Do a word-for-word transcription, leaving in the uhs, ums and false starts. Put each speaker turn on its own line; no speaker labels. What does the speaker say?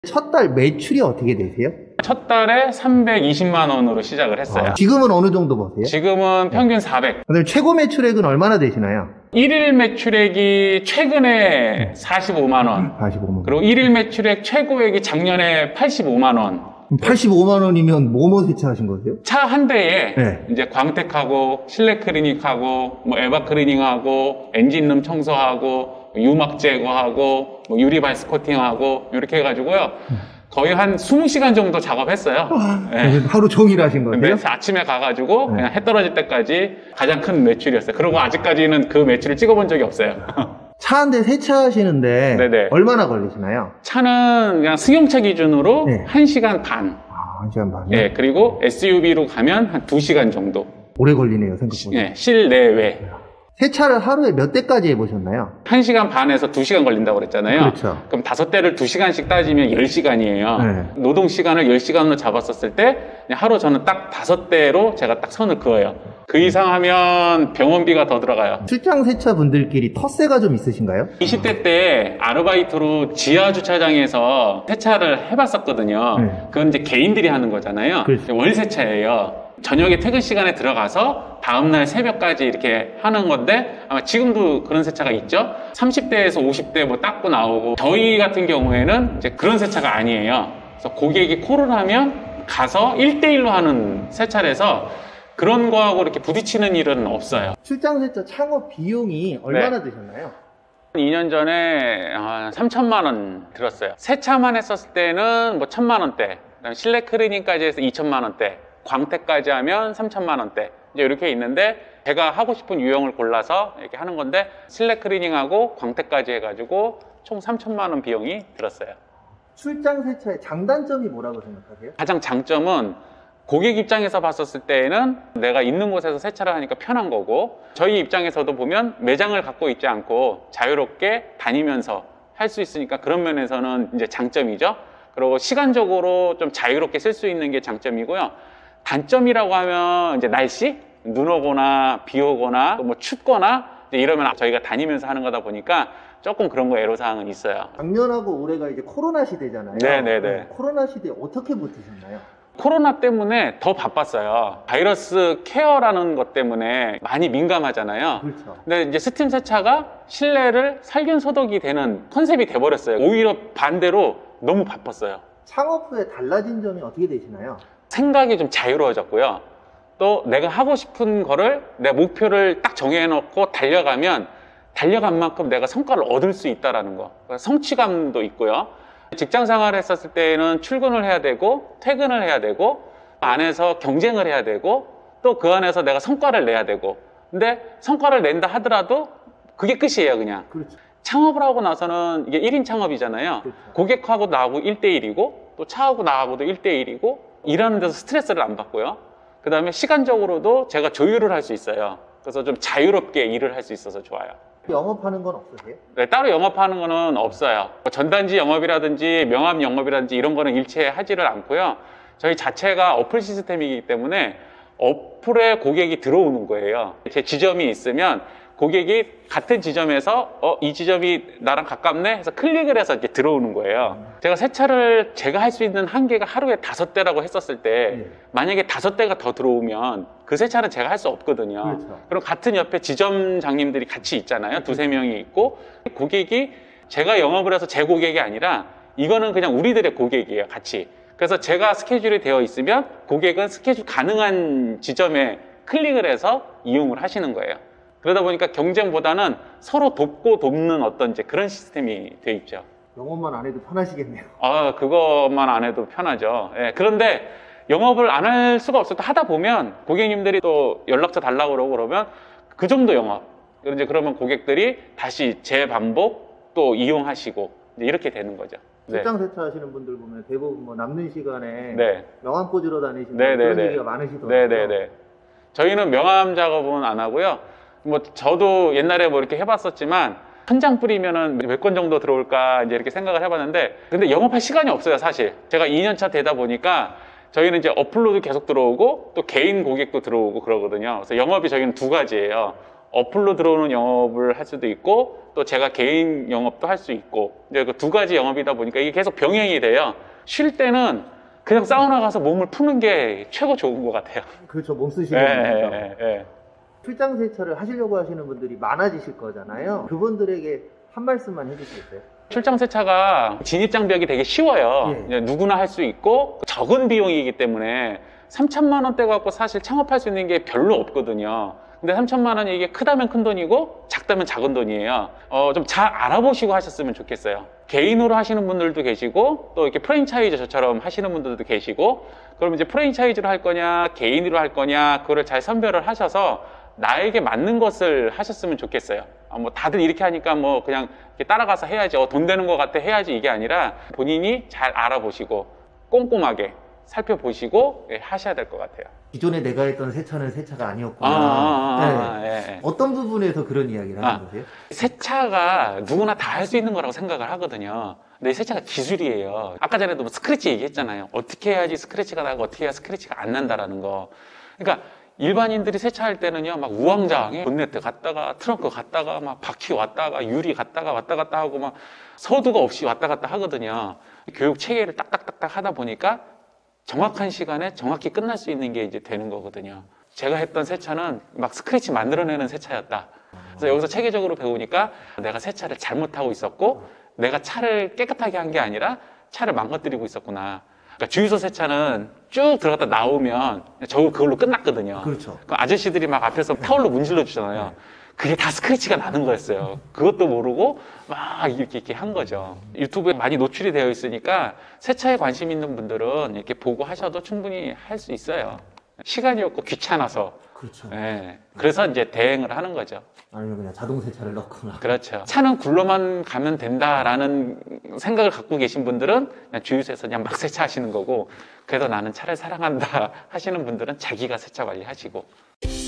첫 달 매출이 어떻게 되세요?
첫 달에 삼백이십만 원으로 시작을 했어요.
아, 지금은 어느 정도 버세요?
지금은 평균 사백.
그럼 최고 매출액은 얼마나 되시나요?
일일 매출액이 최근에 사십오만 원.
사십오만 원.
그리고 일일 매출액 최고액이 작년에 팔십오만 원.
팔십오만 원이면 뭐뭐 세차하신 거세요?
차 한 대에
네.
이제 광택하고 실내 클리닉하고 뭐 에바 클리닝하고 엔진룸 청소하고 유막 제거하고 뭐 유리발 스코팅하고 이렇게 해가지고요. 거의 한 이십 시간 정도 작업했어요.
네. 하루 종일 하신 거예요?
네, 아침에 가가지고
네.
그냥 해 떨어질 때까지 가장 큰 매출이었어요. 그리고 아직까지는 그 매출을 찍어본 적이 없어요.
차 한 대 세차하시는데
네네.
얼마나 걸리시나요?
차는 그냥 승용차 기준으로
네.
한 시간 반.
아, 한 시간 반이요?
예, 그리고 에스유브이로 가면 한 두 시간 정도.
오래 걸리네요, 생각보다.
예, 실내외.
세차를 하루에 몇 대까지 해보셨나요?
한 시간 반에서 두 시간 걸린다고 그랬잖아요.
그렇죠.
그럼 다섯 대를 두 시간씩 따지면 열 시간이에요.
네.
노동 시간을 열 시간으로 잡았었을 때 그냥 하루 저는 딱 다섯 대로 제가 딱 선을 그어요. 그 이상 하면 병원비가 더 들어가요.
출장 세차 분들끼리 텃세가 좀 있으신가요?
이십 대 때 아르바이트로 지하 주차장에서 세차를 해봤었거든요.
네.
그건 이제 개인들이 하는 거잖아요.
그렇죠.
월세차예요. 저녁에 퇴근 시간에 들어가서 다음날 새벽까지 이렇게 하는 건데 아마 지금도 그런 세차가 있죠. 삼십 대에서 오십 대 뭐 닦고 나오고 저희 같은 경우에는 이제 그런 세차가 아니에요. 그래서 고객이 콜을 하면 가서 일 대일로 하는 세차라서 그런 거하고 이렇게 부딪히는 일은 없어요.
출장 세차 창업 비용이 얼마나
네.
드셨나요?
이 년 전에 한 삼천만 원 들었어요. 세차만 했었을 때는 뭐 천만 원대, 그다음에 실내 클리닝까지 해서 이천만 원대, 광택까지 하면 삼천만 원대 이제 이렇게 있는데 제가 하고 싶은 유형을 골라서 이렇게 하는 건데 실내 클리닝하고 광택까지 해가지고 총 삼천만 원 비용이 들었어요.
출장 세차의 장단점이 뭐라고 생각하세요?
가장 장점은 고객 입장에서 봤었을 때에는 내가 있는 곳에서 세차를 하니까 편한 거고 저희 입장에서도 보면 매장을 갖고 있지 않고 자유롭게 다니면서 할 수 있으니까 그런 면에서는 이제 장점이죠. 그리고 시간적으로 좀 자유롭게 쓸 수 있는 게 장점이고요. 단점이라고 하면 이제 날씨? 눈 오거나 비 오거나 뭐 춥거나 이러면 저희가 다니면서 하는 거다 보니까 조금 그런 거 애로사항은 있어요.
작년하고 올해가 이제 코로나 시대잖아요.
네네네.
코로나 시대에 어떻게 버티셨나요?
코로나 때문에 더 바빴어요. 바이러스 케어라는 것 때문에 많이 민감하잖아요.
그렇죠.
근데 이제 스팀 세차가 실내를 살균 소독이 되는 컨셉이 돼버렸어요. 오히려 반대로 너무 바빴어요.
창업 후에 달라진 점이 어떻게 되시나요?
생각이 좀 자유로워졌고요. 또 내가 하고 싶은 거를 내 목표를 딱 정해놓고 달려가면 달려간 만큼 내가 성과를 얻을 수 있다는 거. 성취감도 있고요. 직장 생활을 했었을 때는 출근을 해야 되고 퇴근을 해야 되고 안에서 경쟁을 해야 되고 또 그 안에서 내가 성과를 내야 되고 근데 성과를 낸다 하더라도 그게 끝이에요 그냥.
그렇죠.
창업을 하고 나서는 이게 일 인 창업이잖아요.
그렇죠.
고객하고 나하고 일 대 일이고 또 차하고 나하고도 일 대 일이고 일하는 데서 스트레스를 안 받고요. 그 다음에 시간적으로도 제가 조율을 할 수 있어요. 그래서 좀 자유롭게 일을 할 수 있어서 좋아요.
영업하는 건 없으세요?
네, 따로 영업하는 거는 없어요. 전단지 영업이라든지 명함 영업이라든지 이런 거는 일체 하지를 않고요. 저희 자체가 어플 시스템이기 때문에 어플에 고객이 들어오는 거예요. 제 지점이 있으면 고객이 같은 지점에서 어, 이 지점이 나랑 가깝네 해서 클릭을 해서 이렇게 들어오는 거예요. 제가 세차를 제가 할 수 있는 한계가 하루에 다섯 대라고 했었을 때
네.
만약에 다섯 대가 더 들어오면 그 세차는 제가 할 수 없거든요.
그렇죠.
그럼 같은 옆에 지점장님들이 같이 있잖아요. 두세 명이 있고 고객이 제가 영업을 해서 제 고객이 아니라 이거는 그냥 우리들의 고객이에요. 같이. 그래서 제가 스케줄이 되어 있으면 고객은 스케줄 가능한 지점에 클릭을 해서 이용을 하시는 거예요. 그러다 보니까 경쟁보다는 서로 돕고 돕는 어떤 이제 그런 시스템이 돼 있죠.
영업만 안 해도 편하시겠네요.
아, 그것만 안 해도 편하죠. 예, 그런데 영업을 안 할 수가 없어요. 또 하다 보면 고객님들이 또 연락처 달라고 그러고 그러면 그 정도 영업. 이제 그러면 고객들이 다시 재반복 또 이용하시고 이제 이렇게 되는 거죠.
출장 세차 하시는 분들 보면 대부분 뭐 남는 시간에
네.
명함 꽂으러 다니시는
네,
그런
네,
얘기가
네.
많으시더라고요.
네네네. 저희는 명함 작업은 안 하고요. 뭐 저도 옛날에 뭐 이렇게 해봤었지만 한 장 뿌리면은 몇 건 정도 들어올까 이제 이렇게 생각을 해봤는데 근데 영업할 시간이 없어요 사실. 제가 이 년 차 되다 보니까 저희는 이제 어플로도 계속 들어오고 또 개인 고객도 들어오고 그러거든요. 그래서 영업이 저희는 두 가지예요. 어플로 들어오는 영업을 할 수도 있고 또 제가 개인 영업도 할 수 있고 이제 그 두 가지 영업이다 보니까 이게 계속 병행이 돼요. 쉴 때는 그냥 사우나 가서 몸을 푸는 게 최고 좋은 것 같아요.
그렇죠. 몸 쓰시는
예,
거죠.
예, 예.
출장 세차를 하시려고 하시는 분들이 많아지실 거잖아요. 그분들에게 한 말씀만 해주시겠어요?
출장 세차가 진입 장벽이 되게 쉬워요.
예.
이제 누구나 할 수 있고 적은 비용이기 때문에 삼천만 원대 갖고 사실 창업할 수 있는 게 별로 없거든요. 근데 삼천만 원이 이게 크다면 큰 돈이고 작다면 작은 돈이에요. 어, 좀 잘 알아보시고 하셨으면 좋겠어요. 개인으로 하시는 분들도 계시고 또 이렇게 프랜차이즈 저처럼 하시는 분들도 계시고 그럼 이제 프랜차이즈로 할 거냐 개인으로 할 거냐 그거를 잘 선별을 하셔서 나에게 맞는 것을 하셨으면 좋겠어요. 어, 뭐 다들 이렇게 하니까 뭐 그냥 이렇게 따라가서 해야지 어, 돈 되는 것 같아 해야지 이게 아니라 본인이 잘 알아보시고 꼼꼼하게 살펴보시고 예, 하셔야 될 것 같아요.
기존에 내가 했던 세차는 세차가 아니었구나.
아, 아, 아,
네.
예, 예.
어떤 부분에서 그런 이야기를 하는
아.
거세요?
세차가 누구나 다 할 수 있는 거라고 생각을 하거든요. 근데 세차가 기술이에요. 아까 전에도 뭐 스크래치 얘기했잖아요. 어떻게 해야지 스크래치가 나고 어떻게 해야 스크래치가 안 난다라는 거. 그러니까 일반인들이 세차할 때는요, 막 우왕좌왕해. 본네트 갔다가 트렁크 갔다가 막 바퀴 왔다가 유리 갔다가 왔다 갔다 하고 막 서두가 없이 왔다 갔다 하거든요. 교육 체계를 딱딱딱딱 하다 보니까 정확한 시간에 정확히 끝날 수 있는 게 이제 되는 거거든요. 제가 했던 세차는 막 스크래치 만들어내는 세차였다. 그래서 여기서 체계적으로 배우니까 내가 세차를 잘못하고 있었고 내가 차를 깨끗하게 한 게 아니라 차를 망가뜨리고 있었구나. 그러니까 주유소 세차는 쭉 들어갔다 나오면 저거 그걸로 끝났거든요.
그렇죠.
그 아저씨들이 막 앞에서 타올로 문질러 주잖아요. 그게 다 스크래치가 나는 거였어요. 그것도 모르고 막 이렇게 이렇게 한 거죠. 유튜브에 많이 노출이 되어 있으니까 세차에 관심 있는 분들은 이렇게 보고 하셔도 충분히 할 수 있어요. 시간이 없고 귀찮아서.
그렇죠.
예. 그래서 이제 대행을 하는 거죠.
아니면 그냥 자동 세차를 넣거나.
그렇죠. 차는 굴러만 가면 된다라는 생각을 갖고 계신 분들은 그냥 주유소에서 그냥 막 세차하시는 거고, 그래도 나는 차를 사랑한다 하시는 분들은 자기가 세차 관리하시고.